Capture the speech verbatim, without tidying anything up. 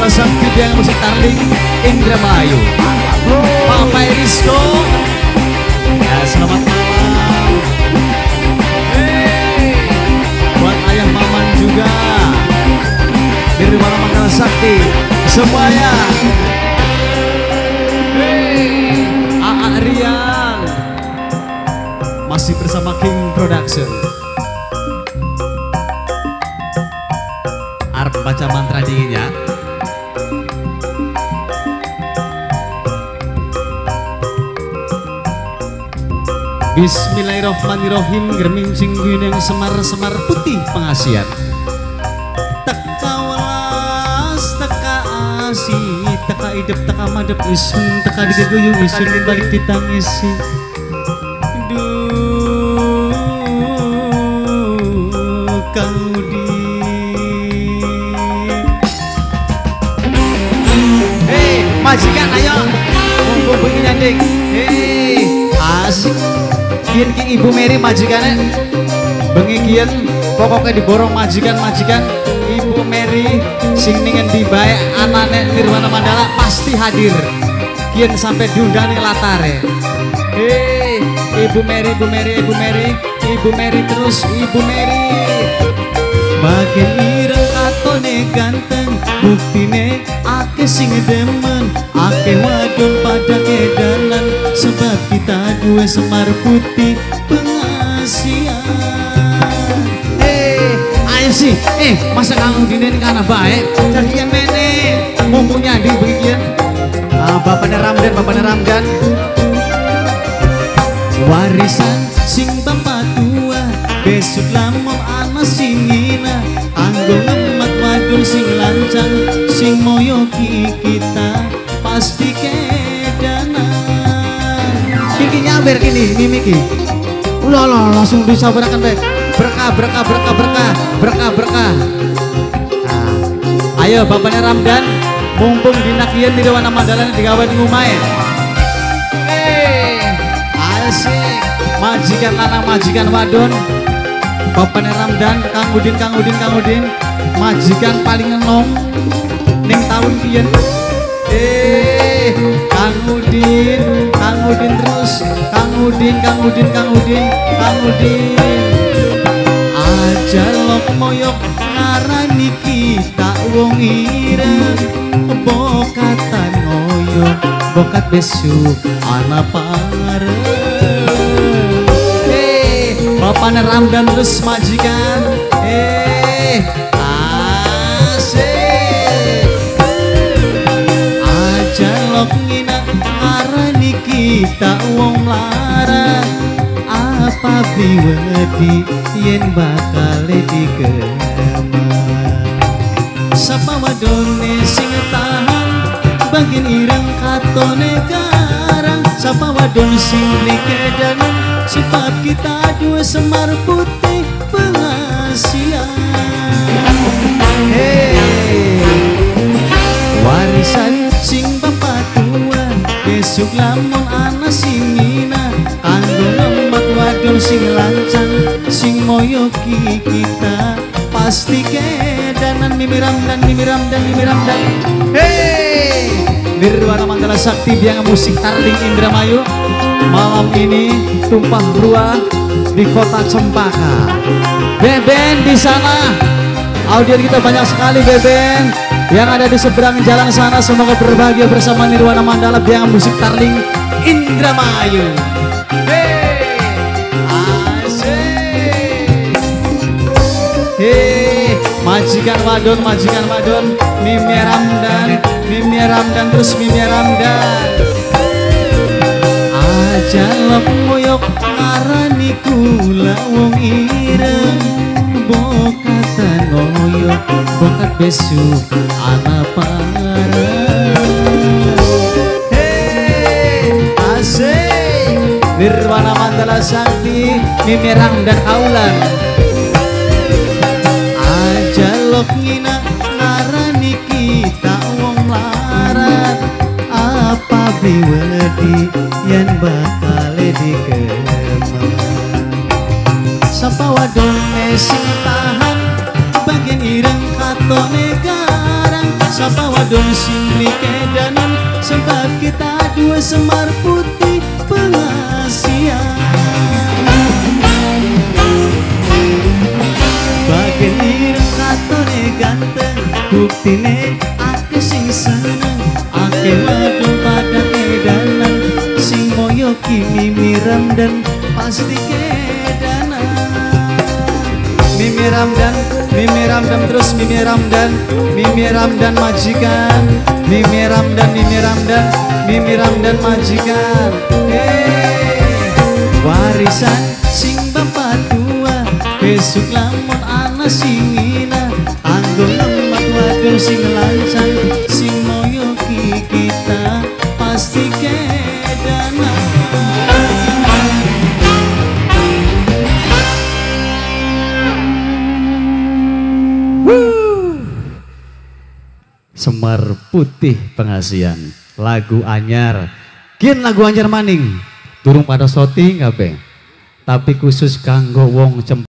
Mandala Sakti yang musik Tarling Indramayu. Papa Irisko, ya selamat malam. Hey, buat ayah Maman juga dari Mandala Sakti semuanya. Hey, A A Rian masih bersama King Production. Arep baca mantra dinginnya. Bismillahirrahmanirrahim. Germincing gunung semar-semar putih pengasian. Teka welas, teka asih, teka idep, teka madep isun, teka digeguyung isun balik ditangisi. Duh, kang Udi. Hei, majikan ayo. Mumpung bengi nyanding. Hei, asik. Kian ki Ibu Mary majikannya bengi kian pokoknya diborong majikan-majikan Ibu Mary sing ningen dibae anane Nirwana Mandala pasti hadir kian sampai diundang latare. Hei Ibu Mary, Ibu Mary, Ibu Mary, Ibu Mary terus Ibu Mary. Bagian ireng katone ganteng buktine ake sing demen ake wadon pada edanan sebab kita dua semar putih pengasian. Eh ayo sih eh masa kamu dinen karena baik jadi mene mumpung nyadi begitu ah, bapaknya Ramdan bapaknya Ramdan warisan sing bapak tua besok lamun anak singina anggo ngemat wadon sing lancang sing moyoki kita pasti kedanan. Kiki nyamber kini mimiki ulah lah langsung disabarakan baik berkah berkah berkah berkah berkah berkah. Nah, ayo bapaknya Ramdan mumpung dinakian di Nirwana Mandala digawan ngumain. Hei asik majikan lanang majikan wadon bapaknya Ramdan Kang Udin Kang Udin Kang Udin majikan paling enom ning tahun kian. Eh Kang Udin Kang Udin terus Kang Udin Kang Udin Kang Udin Kang Udin aja lok moyok ngarani kita wong ireng bokatan ngoyok bokat besuk ana pareng. Eh bapaknya Ramdan terus majikan. Eh ajalok ngina arani kita wong larang apa biwedi yen bakal digeman sapa wadone sing tahan bagian ireng katone garang sapa wadon sing likedanan sebab kita dua semar putih pengasian. Hey warisan sing bapak tua besok lamun anak singina anggo ngemat wadon sing lancang sing moyoki kita pasti kedanan. Mimi Ramdan Mimi Ramdan Mimi Ramdan. Hei Nirwana Mandala Sakti biang musik Tarling Indramayu malam ini tumpah ruah di kota Cempaka. Beben di sana audien kita banyak sekali Beben yang ada di seberang jalan sana, semoga berbahagia bersama Nirwana Mandala biang musik Tarling Indramayu. Hei asik. Hei majikan wadon majikan wadon Mimi Ramdan Mimi Ramdan terus Mimi Ramdan aja lok moyok arani kula wong ireng bokatan ngoyok bokat besuk ana pareng. Hei asik Nirwana Mandala Sakti Mimi Ramdan Aulan aja lok ngina ngarani kita wong larat apa biwedi yen bakal dikeman sapa wadone sing tahan bagian ireng katone garang sapa wadon sing kedanan sebab kita dua semar putih pengasihan. Bagian ireng katone ganteng buktine ake sing seneng ake wadon pada kedanan sing moyo kimi miram dan pasti kedanan. Mimi Ramdan, Mimi Ramdan terus Mimi Ramdan, Mimi Ramdan majikan, Mimi Ramdan, Mimi Ramdan, Mimi Ramdan majikan. Hey, warisan sing bapak tua, besok lamun anak sing ina, anggo lemak wadon sing lancang, sing moyo ki kita pasti kedanan. Semar putih pengasihan lagu anyar kian lagu anyar maning durung pada shooting apa tapi khusus kanggo wong cem